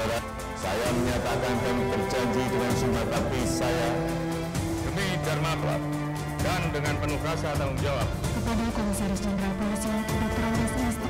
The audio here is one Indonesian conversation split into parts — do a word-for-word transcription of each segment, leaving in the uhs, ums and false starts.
saudara, saya menyatakan dan berjanji dengan sumpah bakti saya demi Dharma Club dan dengan penuh rasa tanggung jawab kepada Komisaris Jenderal Polisi Doktor Andes Nesta.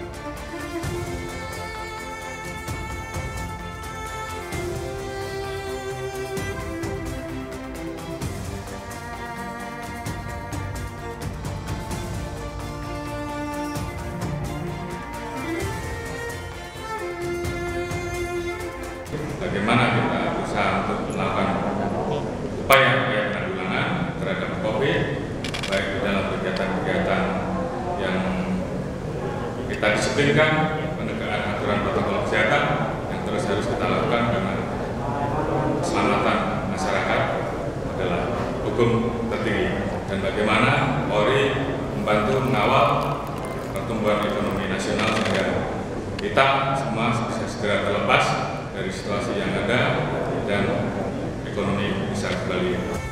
Bagaimana kita berusaha untuk melakukan upaya-upaya penanggulangan terhadap COVID, baik di dalam kegiatan-kegiatan yang kita disiplinkan, penegakan aturan protokol kesehatan yang terus harus kita lakukan karena keselamatan masyarakat adalah hukum tertinggi. Dan bagaimana Polri membantu mengawal pertumbuhan ekonomi nasional sehingga kita semua bisa segera terlepas dari situasi yang ada dan ekonomi bisa kembali.